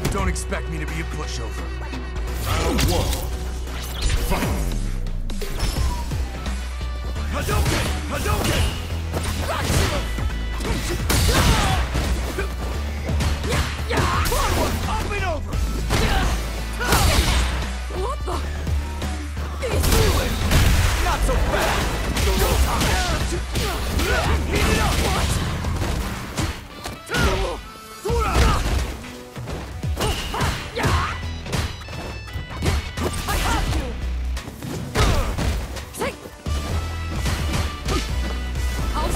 Don't expect me to be a pushover. Round one. Fight! Hadouken! Hadouken! Forward! Up and over! What the? Not so fast! Go time! Heat it up! What? I have you! Take! I'll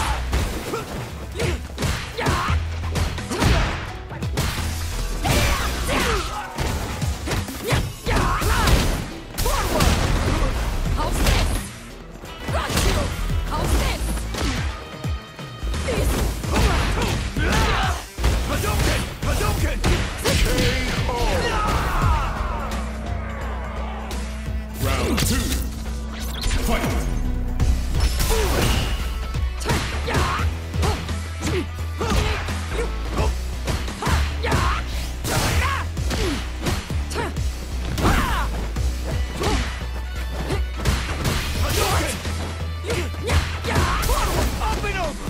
Hadouken! Hadouken! Round two. Fight! Up and over!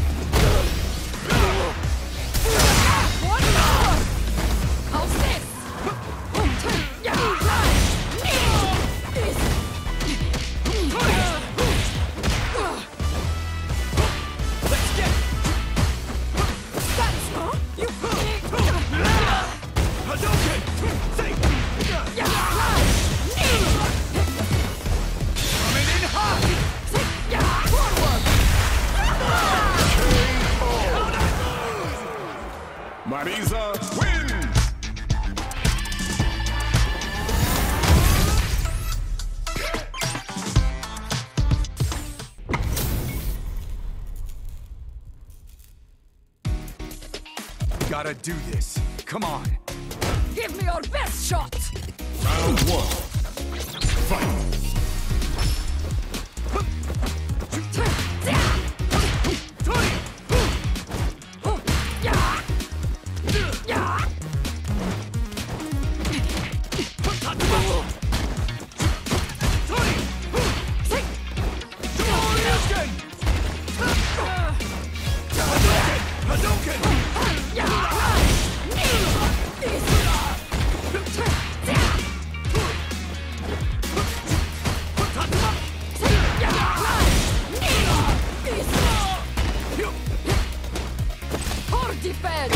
How's this? Let's get it! Hadouken! Say! Coming in hot! Marisa wins! Gotta do this. Come on. Give me your best shot! Round one. Fight! Defense!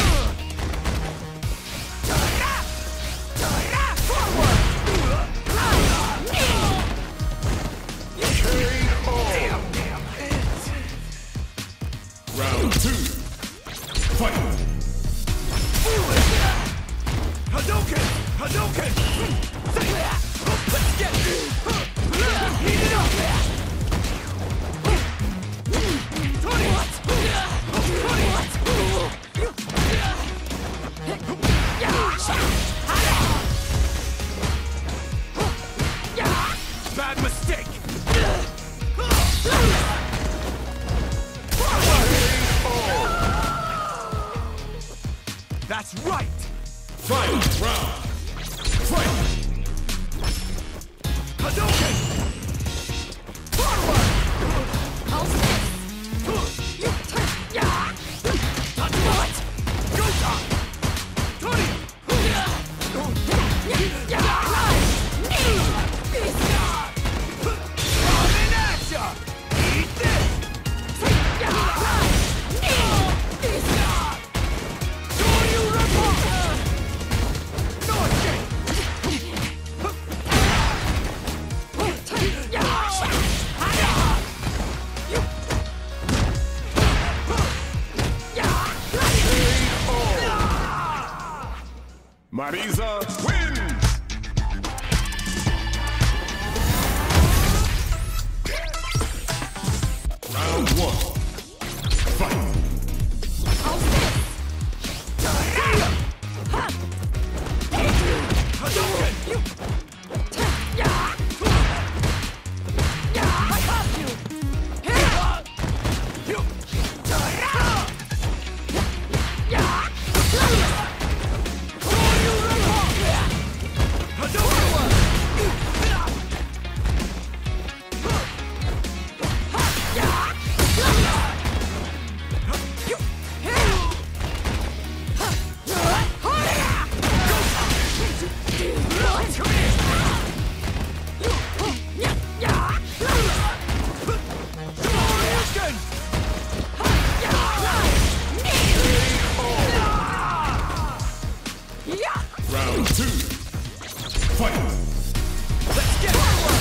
Round two. Fight! Hadouken! Hadouken! Let's get it! Heat it up! Bad mistake! That's right! Final round! Fight! Hadouken! How's this? What? Go time! Tony! Coming at ya! Eat this! No escape! Marisa wins! Round one. Fight! How's this? Hadouken! I have you! Round 2. Fight! Let's get forward!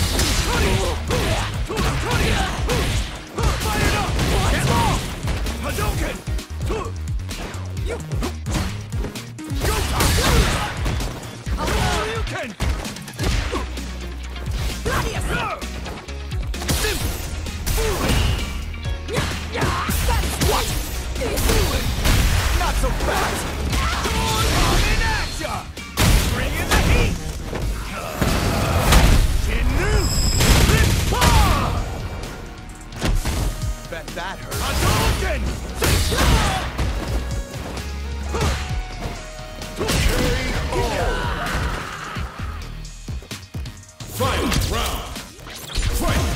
Fire it up! Get long! Hadouken! You! Go time! You can! Gladius! That's what! Not so fast! On in action! Bring in the heat! Kinnu! Bet that hurt. Hadouken! Final round! Fight!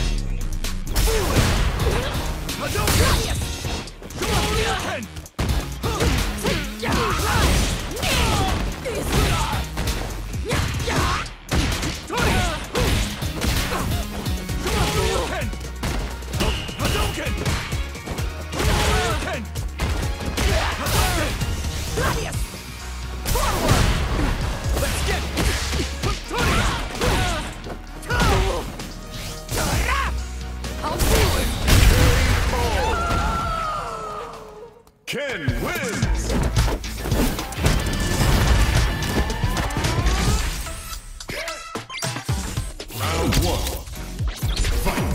Hadouken! Hadouken! Ken wins! Round 1. Fight!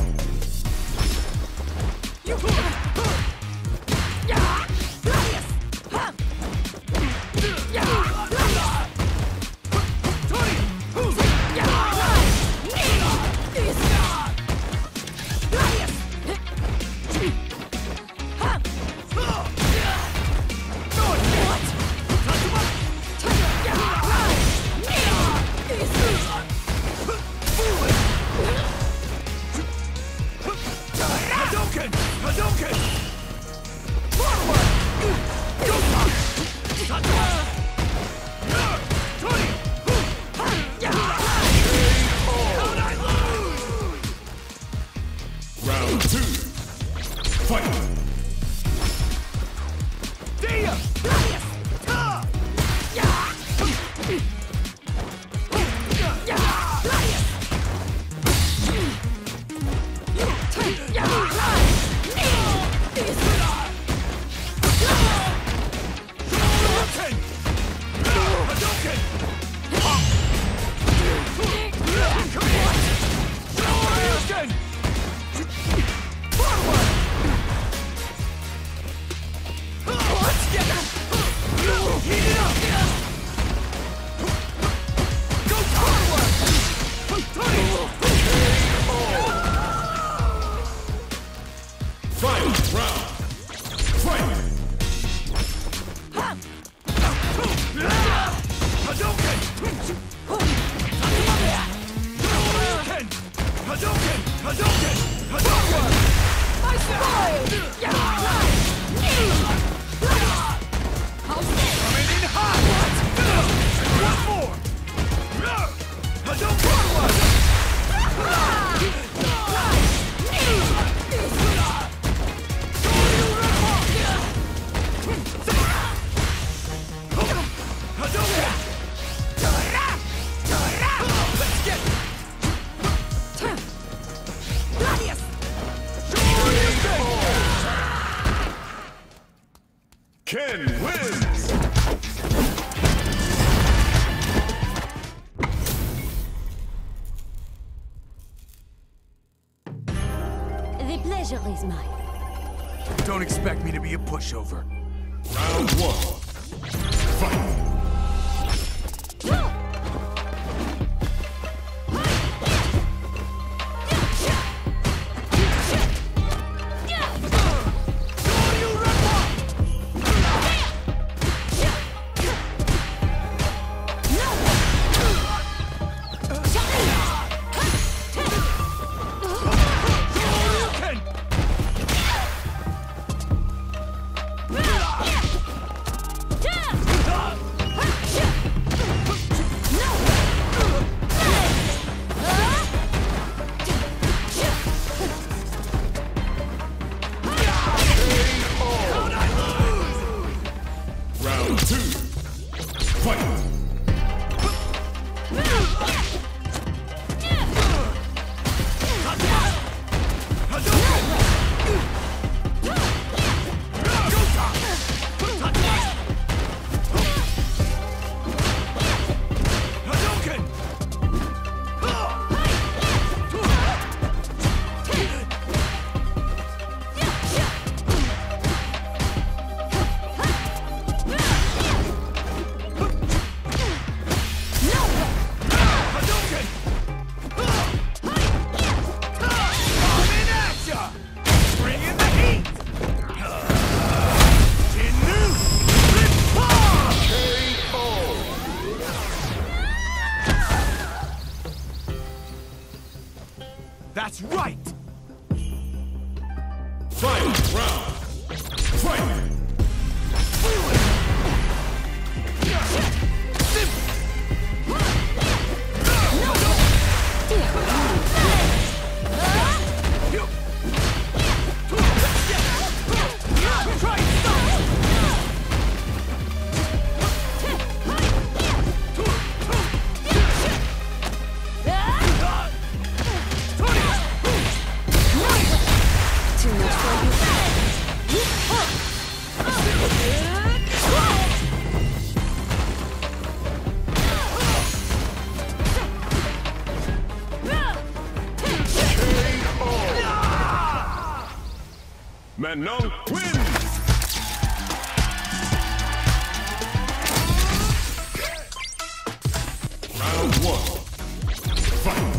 Round 2. Fight! Final round! Fight! My spoil! Coming in hot! One more! Let's get Gladius! Ken wins! The pleasure is mine. Don't expect me to be a pushover. Round 1. Fight! That's right! Final round. Fight! Manon wins! Round one. Fight!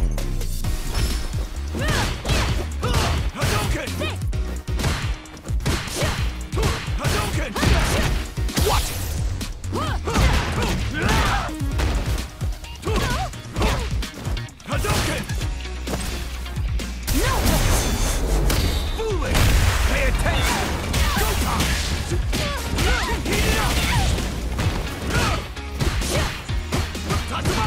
Hadouken! Hadouken! What? Hadouken! Fooling! Pay attention! Go time! Heat it up! Touch him up!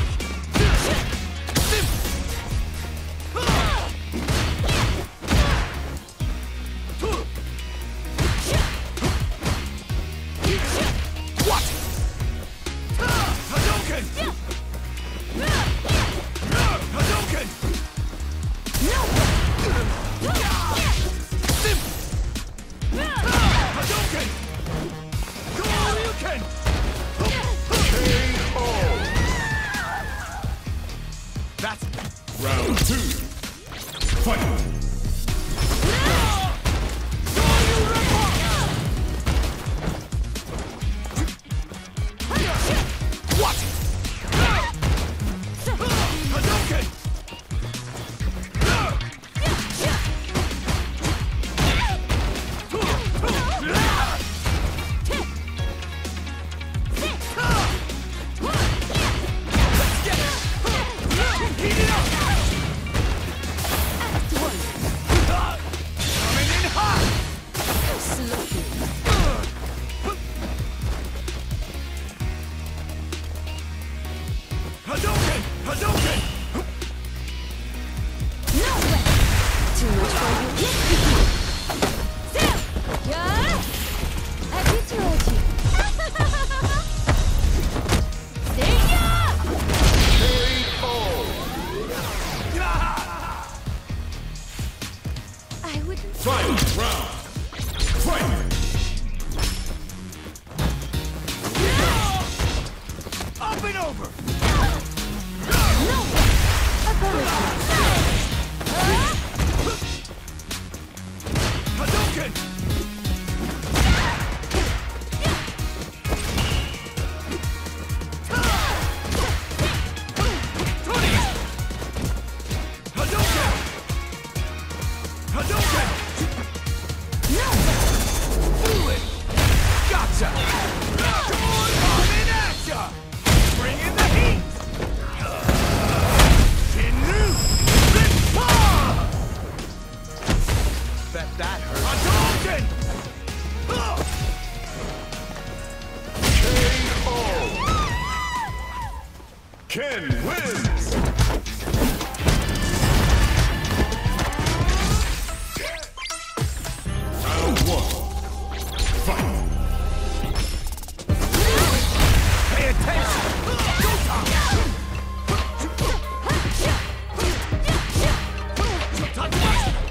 What? Hadouken! Hadouken! Hadouken! Shoryuken! KO! That's Round two. Fight! what? Hadouken! Heat it up! Coming in hot! Hadouken! Hadouken! Too much for you. Yeah? Have you told you? See ya! I wouldn't. Final round. Fight! Up and over! Hadouken! Hadouken! Hadouken! Fooling! Gotcha! Coming at ya! Bring in the heat! Shinru! Rinpa! Bet that hurt. Hadouken! Ken wins! Round one. Fight! Pay attention! Go time! Touch it!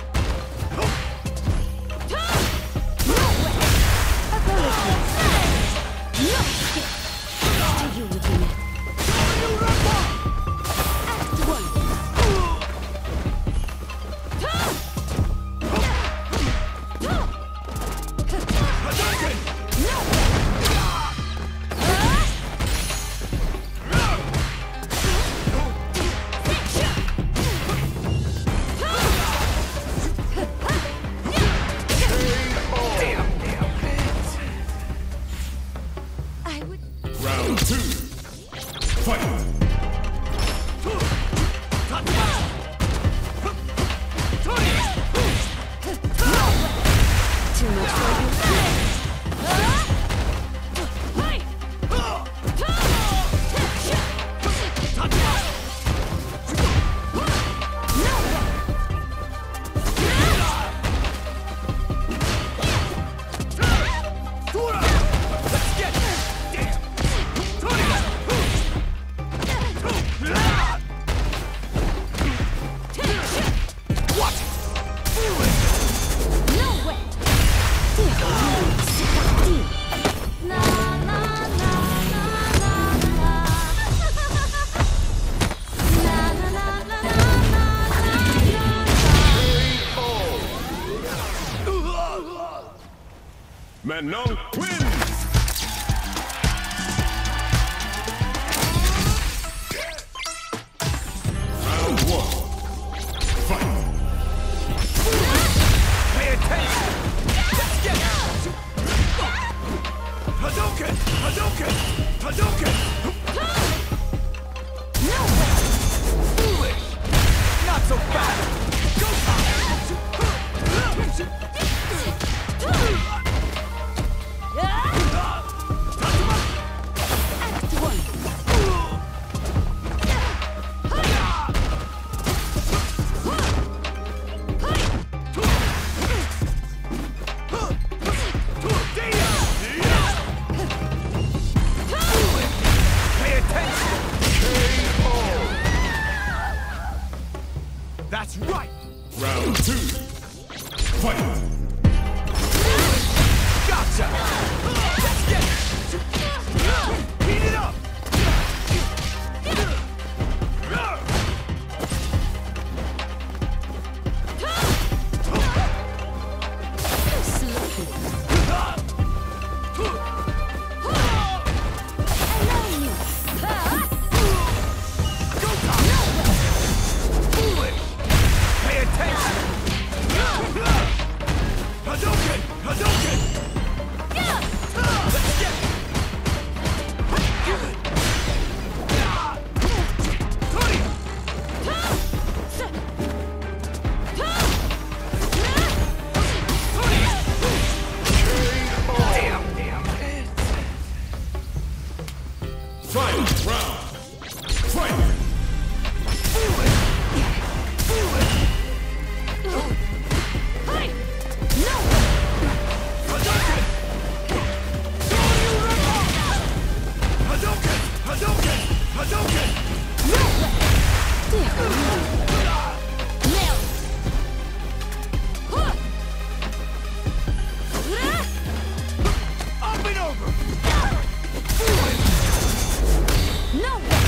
Round two. Fight! Manong wins! Round 1. Fight! Pay attention! Let's get it! Hadouken! Hadouken! Hadouken! No way! Foolish! Not so fast! Go time! Act one. Pay attention! That's right! Round 2. Fight! Gotcha! Let's get it! Heat it up! Allow me. Go time! Foolish! Pay attention! Hadouken! Hadouken! Let's get it! Fight! Round! Fight! Hadouken! Hadouken! Hadouken! Up and over! No way!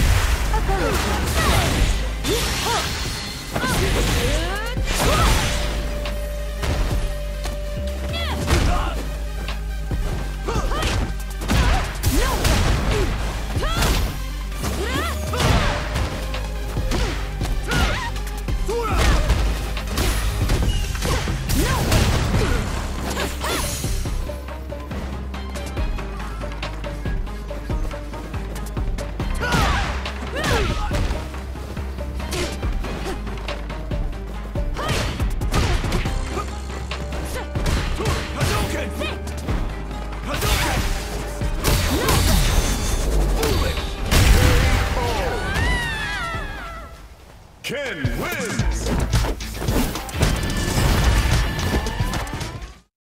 Hadouken! Hadouken! Ken wins!